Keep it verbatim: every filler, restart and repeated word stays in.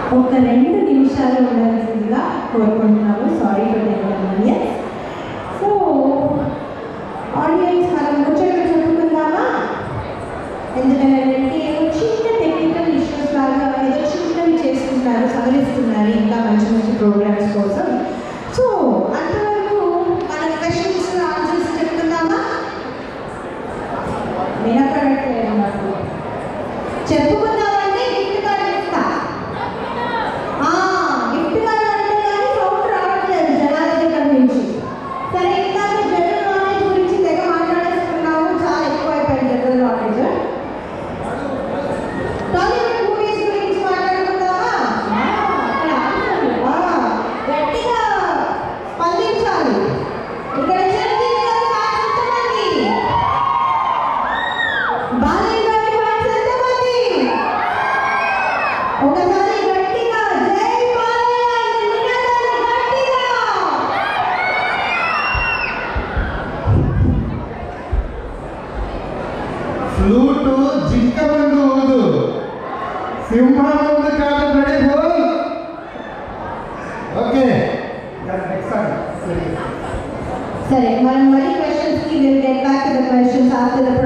ఒక రెండు నిమిషాలు ఉండాల్సిందిగా కోరుకుంటున్నాము. Sorry for the inconvenience. So audience మనం ముచ్చట్లు చెప్పుకుందామా? ఎందుకంటే చిన్న టెక్నికల్ ఇష్యూస్ లాగా ఏదో చిన్నవి చేస్తున్నారు, సవరిస్తున్నారు ఇంకా మంచి మంచి ప్రోగ్రామ్స్ కోసం. సో అంతవరకు మన క్వశ్చన్స్ ఆన్సర్స్ చెప్పుకుందామా? వినపడట్లేదు నాకు. చెప్పుకుందామంటే గిఫ్ట్ కార్డు ఇస్తా. గిఫ్ట్ కార్డు అంటే కానీ సౌండ్ రావట్లేదు జనాల దగ్గర నుంచి. సరే, ఇందాక జనరల్ నాలెడ్జ్ గురించి తెగ మాట్లాడేసుకున్నాము, చాలా ఎక్కువ అయిపోయింది జనరల్ నాలెడ్జ్. టాలీవుడ్ మూవీస్ గురించి మాట్లాడుకుందామా? గట్టిగా స్పందించాలి. ఇక్కడ చిరంజీవి గారి ఫ్యాన్స్ ఎంతమంది? బాలయ్య గారి ఫ్యాన్స్ ఎంతమంది? ఒకసారి గట్టిగా జై బాలయ్య అని నినాదాలు గట్టిగా. ఫ్లూటు జింక ముందు ఊదు, సింహం ముందు కాదు. రెడీ హోల్. Okay, next song. సరే, మనం మళ్ళీ క్వశ్చన్స్ కి will get back to the questions after the